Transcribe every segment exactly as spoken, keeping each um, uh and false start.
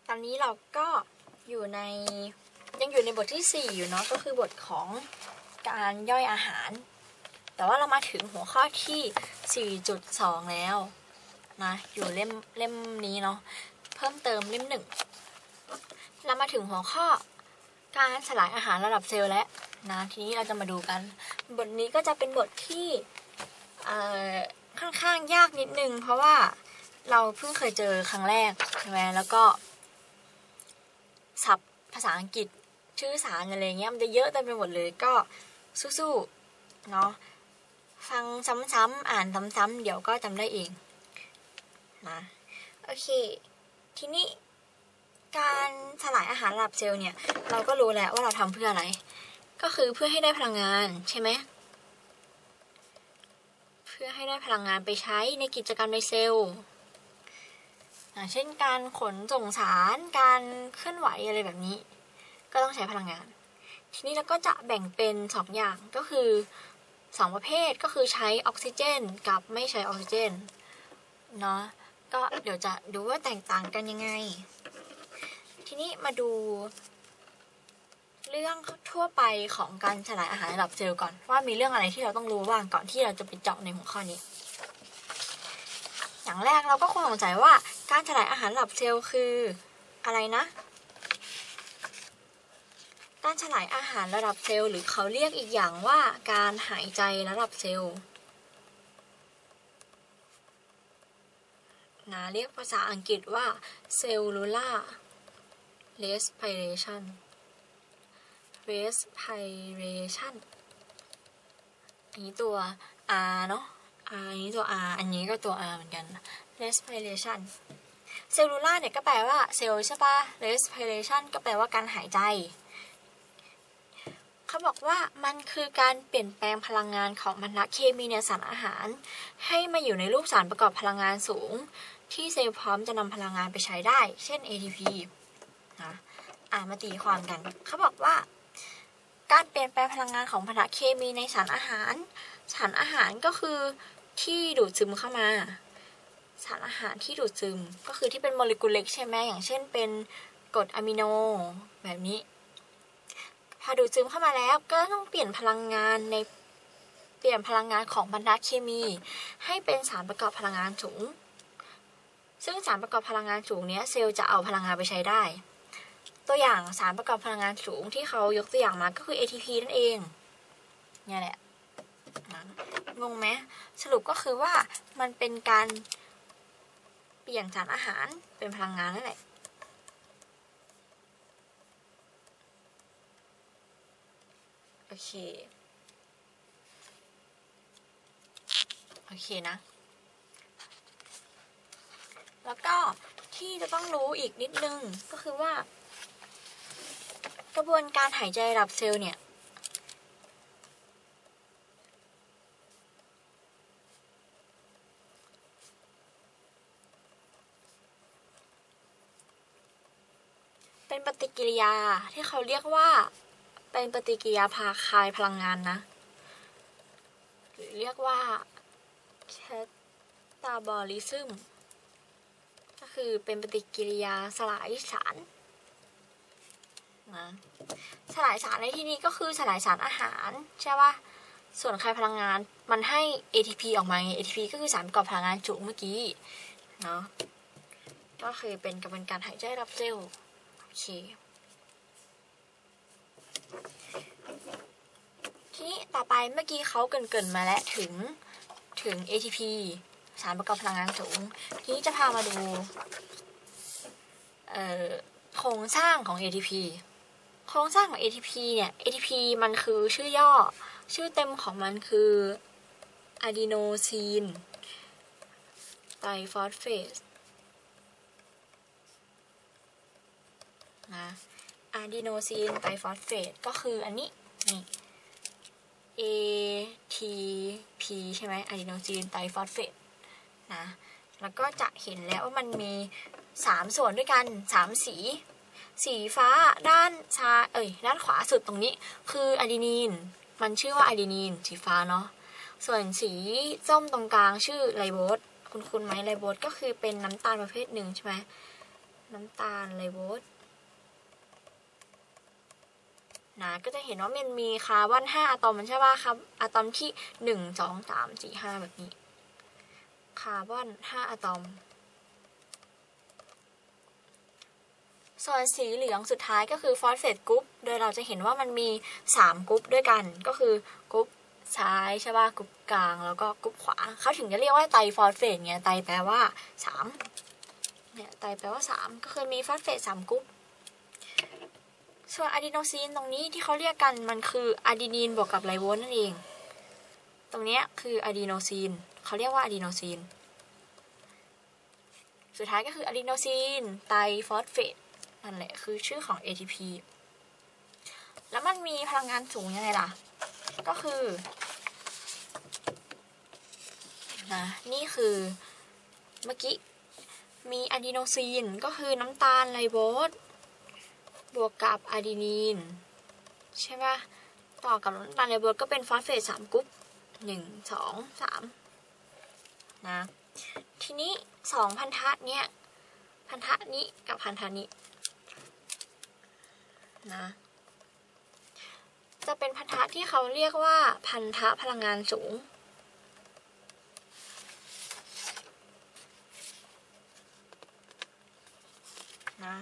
ตอนนี้เราก็อยู่ในยังอยู่ในบทที่สี่อยู่เนาะก็คือบทของการย่อยอาหารแต่ว่าเรามาถึงหัวข้อที่ สี่จุดสอง แล้วนะอยู่เล่มเล่มนี้เนาะเพิ่มเติมเล่มหนึ่งเรามาถึงหัวข้อการสลายอาหารระดับเซลล์แล้วนะทีนี้เราจะมาดูกันบทนี้ก็จะเป็นบทที่เอ่อค่อนข้างยากนิดนึงเพราะว่าเราเพิ่งเคยเจอครั้งแรกใช่ไหมแล้วก็ศัพท์ภาษาอังกฤษชื่อสารอะไรเงี้ยมันจะเยอะเต็มไปหมดเลยก็สู้ๆเนาะฟังซ้ำๆอ่านซ้ำๆเดี๋ยวก็จำได้เองนะโอเคทีนี้การสลายอาหารระดับเซลล์เนี่ยเราก็รู้แล้วว่าเราทำเพื่ออะไรก็คือเพื่อให้ได้พลังงานใช่ไหมเพื่อให้ได้พลังงานไปใช้ในกิจกรรมในเซลล์เช่นการขนส่งสารการเคลื่อนไหวอะไรแบบนี้ก็ต้องใช้พลังงานทีนี้เราก็จะแบ่งเป็นสองอย่างก็คือสองประเภทก็คือใช้ออกซิเจนกับไม่ใช้ออกซิเจนเนาะก็เดี๋ยวจะดูว่าแตกต่างกันยังไงทีนี้มาดูเรื่องทั่วไปของการสลายอาหารระดับเซลล์ก่อนว่ามีเรื่องอะไรที่เราต้องรู้บ้างก่อนที่เราจะไปเจาะในหัวข้อนี้อย่างแรกเราก็คงสงสัยว่าการสลายอาหารระดับเซลล์คืออะไรนะการสลายอาหารระดับเซลล์หรือเขาเรียกอีกอย่างว่าการหายใจระดับเซลล์นะเรียกภาษาอังกฤษว่า cellular respiration respiration อันนี้ตัว R เนาะ R อันนี้ตัว R อันนี้ก็ตัว R เหมือนกัน respiration cellular เนี่ยก็แปลว่าเซลล์ใช่ปะ respiration ก็แปลว่าการหายใจเขาบอกว่ามันคือการเปลี่ยนแปลงพลังงานของพันธะเคมีในสารอาหารให้มาอยู่ในรูปสารประกอบพลังงานสูงที่เซลล์พร้อมจะนำพลังงานไปใช้ได้เช่น เอ ที พี นะอ่ามาตีความกันเขาบอกว่าการเปลี่ยนแปลงพลังงานของพันธะเคมีในสารอาหารสารอาหารก็คือที่ดูดซึมเข้ามาสารอาหารที่ดูดซึมก็คือที่เป็นโมเลกุลเล็กใช่ไหมอย่างเช่นเป็นกรดอะมิโนแบบนี้พอดูดซึมเข้ามาแล้วก็ต้องเปลี่ยนพลังงานในเปลี่ยนพลังงานของพันธะเคมีให้เป็นสารประกอบพลังงานสูงซึ่งสารประกอบพลังงานสูงนี้เซลล์จะเอาพลังงานไปใช้ได้ตัวอย่างสารประกอบพลังงานสูงที่เขายกตัวอย่างมาก็คือ เอ ที พี นั่นเองเนี่ยแหละงงไหมสรุปก็คือว่ามันเป็นการเปลี่ยนสารอาหารเป็นพลังงานนั่นแหละโอเคโอเคนะแล้วก็ที่จะต้องรู้อีกนิดนึงก็คือว่ากระบวนการหายใจระดับเซลล์เนี่ยเป็นปฏิกิริยาที่เขาเรียกว่าเป็นปฏิกิริยาพาคายพลังงานนะหรือเรียกว่า catabolism ก็คือเป็นปฏิกิริยาสลายสารนะสลายสารในที่นี้ก็คือสลายสารอาหารใช่ป่ะส่วนคายพลังงานมันให้ เอ ที พี ออกมา เอ ที พี ก็คือสารประกอบพลังงานสูงเมื่อกี้เนาะก็คือเป็นกระบวนการหายใจระดับเซลล์โอเคทีนี้ต่อไปเมื่อกี้เขาเกริ่นๆมาแล้วถึงถึง เอ ที พี สารประกอบพลังงานสูงทีนี้จะพามาดูเอ่อโครงสร้างของ เอ ที พี โครงสร้างของ เอ ที พี เนี่ย เอ ที พี มันคือชื่อย่อชื่อเต็มของมันคืออะดีโนซีนไตรฟอสเฟตนะอะดีโนซีนไตรฟอสเฟตก็คืออันนี้นี่ เอ ที พี ใช่ไหมอะดีโนซีนไตรฟอสเฟตนะแล้วก็จะเห็นแล้วว่ามันมีสามส่วนด้วยกันสามสีสีฟ้าด้านซ้ายเอ้ยด้านขวาสุดตรงนี้คืออะดีนีนมันชื่อว่าอะดีนีนสีฟ้าเนาะส่วนสีส้มตรงกลางชื่อไลโบสคุณคุณไหมไลโบสก็คือเป็นน้ำตาลประเภทหนึ่งใช่ไหมน้ำตาลไลโบสนะก็จะเห็นว่ามันมีคาร์บอนห้าอะตอมใช่ป่ะครับอะตอมที่หนึ่ง สอง สาม สี่ ห้าแบบนี้คาร์บอนห้าอะตอมส่วนสีเหลืองสุดท้ายก็คือฟอสเฟตกรุ๊ปโดยเราจะเห็นว่ามันมีสามกรุ๊ปด้วยกันก็คือกรุ๊ปซ้ายใช่ป่ะกรุ๊ปกลางแล้วก็กรุ๊ปขวาเขาถึงจะเรียกว่าไตรฟอสเฟตไงไตรแปลว่าสามเนี่ยไตรแปลว่าสามก็คือมีฟอสเฟตสามกรุ๊ปส่วนอะดีโนซีนตรงนี้ที่เขาเรียกกันมันคืออะดีนีนบวกกับไรโบสนั่นเองตรงนี้คืออะดีโนซีนเขาเรียกว่าอะดีโนซีนสุดท้ายก็คืออะดีโนซีนไตรฟอสเฟตนั่นแหละคือชื่อของ เอ ที พี แล้วมันมีพลังงานสูงยังไงล่ะก็คือนะนี่คือเมื่อกี้มีอะดีโนซีนก็คือน้ำตาลไรโบสบวกกับอะดีนีนใช่ป่ะต่อกับน้ำตาลไรโบสก็เป็นฟอสเฟตสามกรุ๊ปหนึ่ง สอง สามนะทีนี้สองพันธะเนี้ยพันธะนี้กับพันธะนี้นะจะเป็นพันธะที่เขาเรียกว่าพันธะพลังงานสูงนะ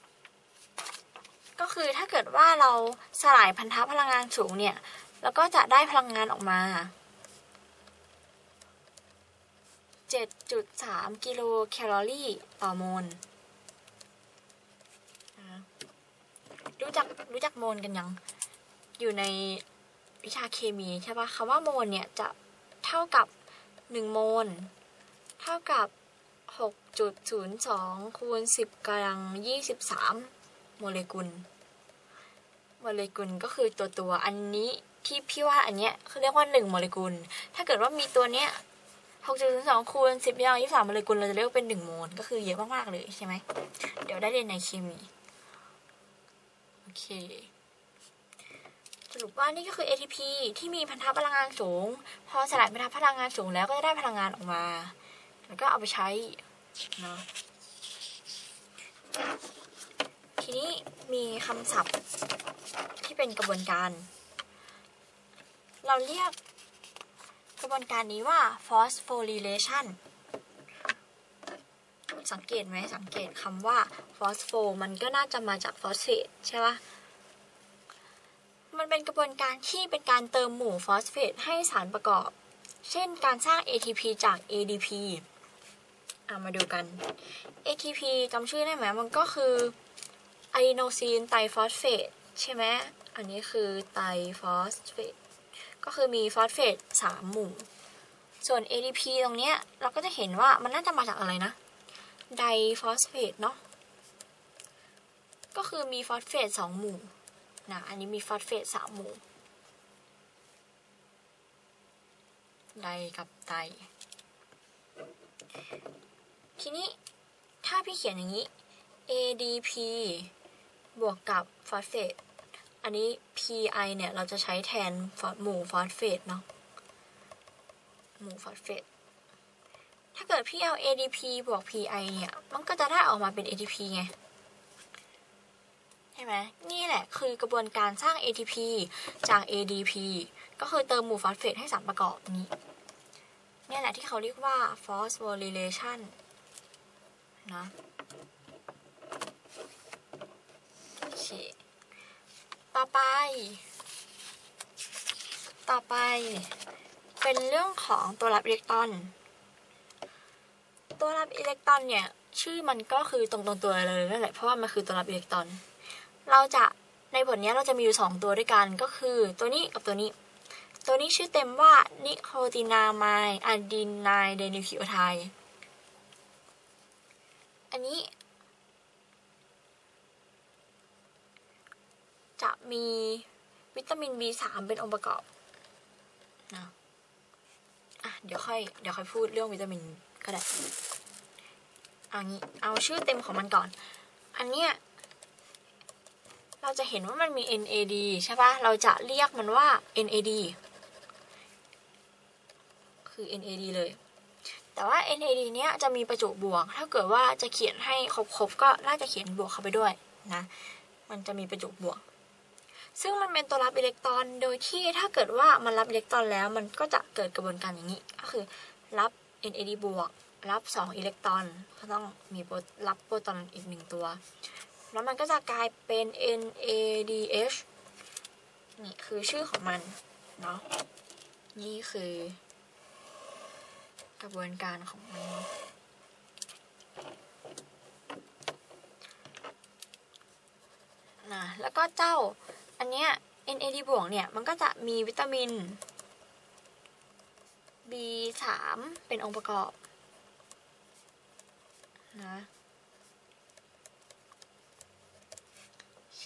ก็คือถ้าเกิดว่าเราสลายพันธะพลังงานสูงเนี่ยแล้วก็จะได้พลังงานออกมา เจ็ดจุดสาม กิโลแคลอรี่ต่อโมลรู้จักรู้จักโมลกันยังอยู่ในวิชาเคมีใช่ปะคำว่าโมลเนี่ยจะเท่ากับหนึ่งโมลเท่ากับ หกจุดศูนย์สอง คูณสิบกำลังยี่สิบสามโมเลกุลโมเลกุลก็คือตัวตัวอันนี้ที่พี่ว่าอันเนี้ยคือเรียกว่าหนึ่งโมเลกุลถ้าเกิดว่ามีตัวเนี้ยหกจุดศูนย์สอง คูณสิบกำลังยี่สิบสามโมเลกุลเราจะเรียกว่าเป็นหนึ่งโมลก็คือเยอะมากๆเลยใช่ไหมเดี๋ยวได้เรียนในเคมีโอเคสรุปว่านี่ก็คือ เอ ที พี ที่มีพันธะพลังงานสูงพอสลายพันธะพลังงานสูงแล้วก็จะได้พลังงานออกมาแล้วก็เอาไปใช้เนาะทีนี้มีคำศัพท์ที่เป็นกระบวนการเราเรียกกระบวนการนี้ว่า phosphorylation สังเกตไหมสังเกตคำว่า phospho มันก็น่าจะมาจากฟอสเฟตใช่ปะมันเป็นกระบวนการที่เป็นการเติมหมู่ฟอสเฟตให้สารประกอบเช่นการสร้าง เอ ที พี จาก เอ ดี พี เอามาดูกัน เอ ที พี จำชื่อได้ไหมมันก็คืออะดีโนซีนไตรฟอสเฟตใช่ไหมอันนี้คือไตรฟอสเฟตก็คือมีฟอสเฟตสามหมู่ส่วน เอ ดี พี ตรงเนี้ยเราก็จะเห็นว่ามันน่าจะมาจากอะไรนะไดฟอสเฟตเนาะก็คือมีฟอสเฟตสองหมู่นะอันนี้มีฟอสเฟตสามหมู่ไดกับไตทีนี้ถ้าพี่เขียนอย่างนี้ เอ ดี พี บวกกับฟอสเฟตอันนี้ พี ไอ เนี่ยเราจะใช้แทนหมู่ฟอสเฟตเนาะหมู่ฟอสเฟตถ้าเกิดพี่เอา เอ ดี พี บวก พี ไอ เนี่ยมันก็จะได้ออกมาเป็น เอ ที พี ไงใช่ไหมนี่แหละคือกระบวนการสร้าง เอ ที พี จาก เอ ดี พี ก็คือเติมหมู่ฟอสเฟตให้สารประกอบนี้นี่แหละที่เขาเรียกว่า phosphorylation นะโอเคต่อไปต่อไปเป็นเรื่องของตัวรับอิเล็กตรอนตัวรับอิเล็กตรอนเนี่ยชื่อมันก็คือตรงตรงตัวเลยนั่นแหละเพราะว่ามันคือตัวรับอิเล็กตรอนเราจะในบทนี้เราจะมีอยู่สองตัวด้วยกันก็คือตัวนี้กับตัวนี้ตัวนี้ชื่อเต็มว่านิโคตินามายอะดีไนไดนิวคลีโอไทด์อันนี้จะมีวิตามิน บี สาม เป็นองค์ประกอบนะอ่ะเดี๋ยวค่อยเดี๋ยวค่อยพูดเรื่องวิตามินก็ได้เอางี้เอาชื่อเต็มของมันก่อนอันเนี้ยเราจะเห็นว่ามันมี เอ็น เอ ดี ใช่ปะเราจะเรียกมันว่า เอ็น เอ ดี คือ เอ็น เอ ดี เลยแต่ว่า เอ็น เอ ดี เนี้ยจะมีประจุบวกถ้าเกิดว่าจะเขียนให้ครบๆก็น่าจะเขียนบวกเข้าไปด้วยนะมันจะมีประจุบวกซึ่งมันเป็นตัวรับอิเล็กตรอนโดยที่ถ้าเกิดว่ามันรับอิเล็กตรอนแล้วมันก็จะเกิดกระบวนการอย่างนี้ก็คือรับ เอ็น เอ ดี บวกรับสองอิเล็กตรอนก็ต้องมีรับโปรตอนอีกหนึ่งตัวแล้วมันก็จะกลายเป็น เอ็น เอ ดี เอช นี่คือชื่อของมันเนาะนี่คือกระบวนการของมันนะแล้วก็เจ้าอันเนี้ย เอ็น เอ ดี บวกเนี่ยมันก็จะมีวิตามิน บี สาม เป็นองค์ประกอบนะโอเค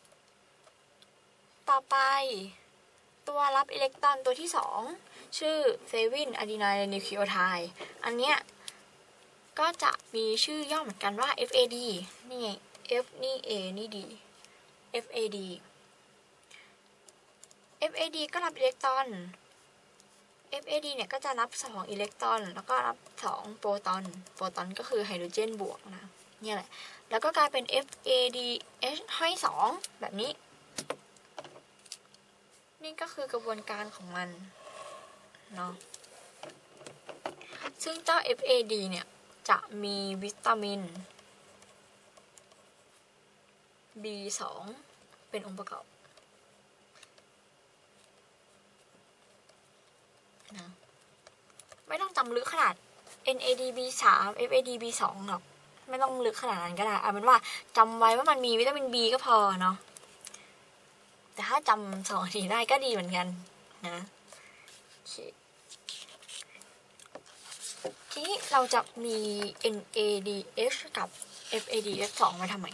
ต่อไปตัวรับอิเล็กตรอนตัวที่สองชื่อเฟวินอะดีไนล์นิวคลีโอไทด์อันเนี้ยก็จะมีชื่อย่อเหมือนกันว่า เอฟ เอ ดี นี่ไง F นี่ A นี่ D เอฟ เอ ดี เอฟ เอ ดี ก็รับอิเล็กตรอน เอฟ เอ ดี เนี่ยก็จะรับสองอิเล็กตรอนแล้วก็รับสองโปรตอนโปรตอนก็คือไฮโดรเจนบวกนะเนี่ยแหละแล้วก็กลายเป็น เอฟ เอ ดี เอช ให้สองแบบนี้นี่ก็คือกระบวนการของมันเนาะซึ่งเจ้า เอฟ เอ ดี เนี่ยจะมีวิตามิน บี สอง เป็นองค์ประกอบนะไม่ต้องจำลึกขนาด เอ็น เอ ดี บี สาม เอฟ เอ ดี บี สอง หรอกไม่ต้องลึกขนาดนั้นก็ได้เอาเป็นว่าจำไว้ว่ามันมีวิตามิน B ก็พอเนาะแต่ถ้าจำสองทีได้ก็ดีเหมือนกันนะทีนี้เราจะมี เอ็น เอ ดี เอช กับ เอฟ เอ ดี เอช สอง มาทำไม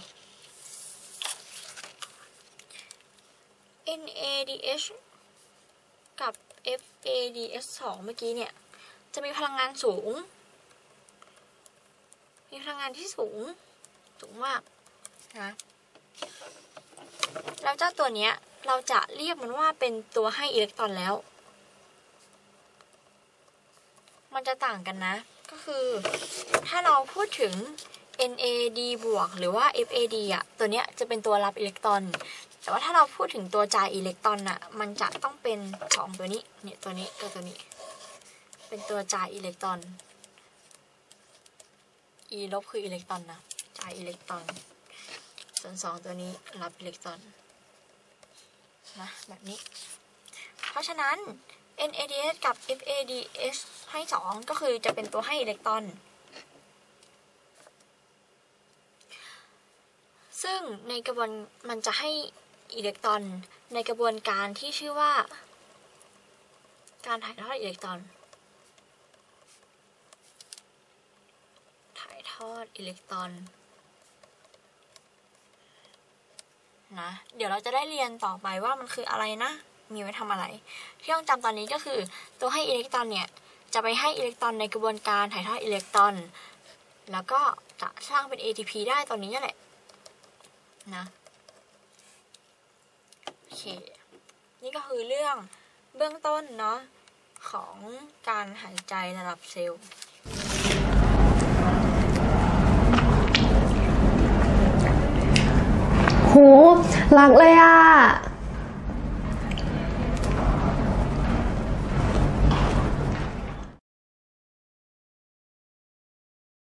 เอ็น เอ ดี เอช กับ เอฟ เอ ดี เอช สอง เมื่อกี้เนี่ยจะมีพลังงานสูงมีพลังงานที่สูงสูงมากนะแล้วเจ้าตัวเนี้ยเราจะเรียกมันว่าเป็นตัวให้อิเล็กตรอนแล้วมันจะต่างกันนะก็คือถ้าเราพูดถึง เอ็น เอ ดี บวกหรือว่า เอฟ เอ ดี อ่ะตัวเนี้ยจะเป็นตัวรับอิเล็กตรอนแต่ว่าถ้าเราพูดถึงตัวจ่ายอิเล็กตรอนอ่ะมันจะต้องเป็นสองตัวนี้เนี่ยตัวนี้กับตัวนี้เป็นตัวจ่ายอิเล็กตรอน E ลบคืออิเล็กตรอนนะจ่ายอิเล็กตรอนส่วนสองตัวนี้รับอิเล็กตรอนนะแบบนี้เพราะฉะนั้น เอ็น เอ ดี เอช กับ เอฟ เอ ดี เอช ให้สองก็คือจะเป็นตัวให้อิเล็กตรอนซึ่งในกระบวนมันจะให้อิเล็กตรอนในกระบวนการที่ชื่อว่าการถ่ายทอดอิเล็กตรอนถ่ายทอดอิเล็กตรอนนะเดี๋ยวเราจะได้เรียนต่อไปว่ามันคืออะไรนะมีไว้ทำอะไรที่ต้องจำตอนนี้ก็คือตัวให้อิเล็กตรอนเนี่ยจะไปให้อิเล็กตรอนในกระบวนการถ่ายทอดอิเล็กตรอนแล้วก็จะสร้างเป็น เอ ที พี ได้ตอนนี้นี่แหละนะโอเคนี่ก็คือเรื่องเบื้องต้นเนาะของการหายใจระดับเซลล์โหรักเลยอ่ะ